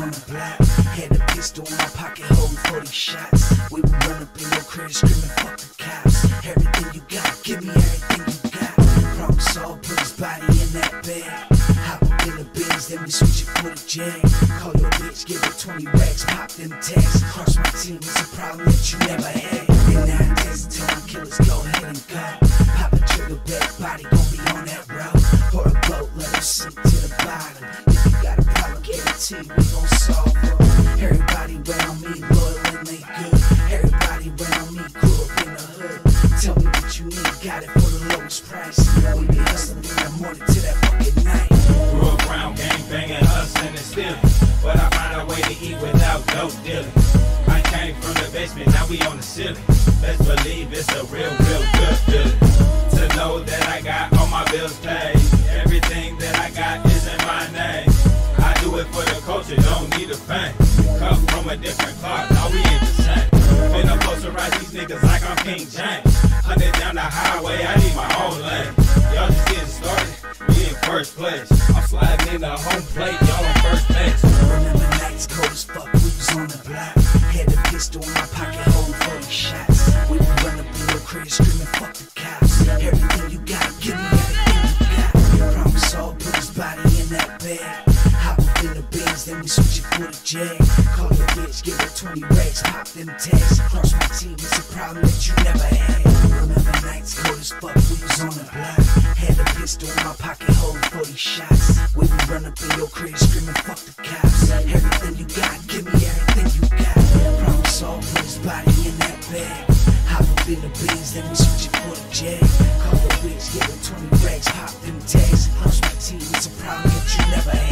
on the block. Had a pistol in my pocket holding 40 shots. We would run up in your crib screaming fuck the cops. Everything you got, give me everything you got. Problem solved, put his body in that bag. Hop up in the Benz, then we switch it for the Jag. Call your bitch, give her 20 racks, pop them tags. Cross my team, it's a problem that you never had. Then nowadays, time killers go ahead and go. Pop a trigger, back body gon' be on that road. Pour a boat, let him sink to the bottom. If you got a problem, guarantee we gon' solve them. Everybody around me loyal and they good. Everybody around me grew up in the hood. Tell me what you need, got it for the lowest price. We be hustling from the morning to that fucking night. Grew up around gang banging, hustling and stealing, but I found a way to eat without dope dealing. I came from the basement, now we on the ceiling. Let's believe it's a real good feeling to know that I got all my bills paid. Everything that I got is in my name. I do it for the culture, don't need a fame. Come from a different cloth, now we ain't the same. Been up close to rise these niggas like I'm King James. 100 down the highway, I need my own lane. Y'all just getting started, we in first place. I'm sliding in the home plate, y'all on first base. Remember nights cold as fuck, we was on the block. Had a pistol in my pocket holding 40 shots. We would run up in your crib screaming fuck the cops. Everything you got, give me everything you got. Problem solved, put his body in that bag. Hop up in the Benz, then we switch it for the Jag. Call your bitch, give her 20 racks, pop them tags. Cross my team, it's a problem that you never had. Remember nights cold as fuck, we was on the block. Had a pistol in my pocket holding 40 shots. We would run up in your crib screaming fuck the cops. Everything you got, give me everything you got. Problem solved, put his body in that bag. Hop up in the Benz, then we switch it for the Jag. Call your bitch, give her 20 racks, pop them tags. Cross my team, it's a problem that you never had.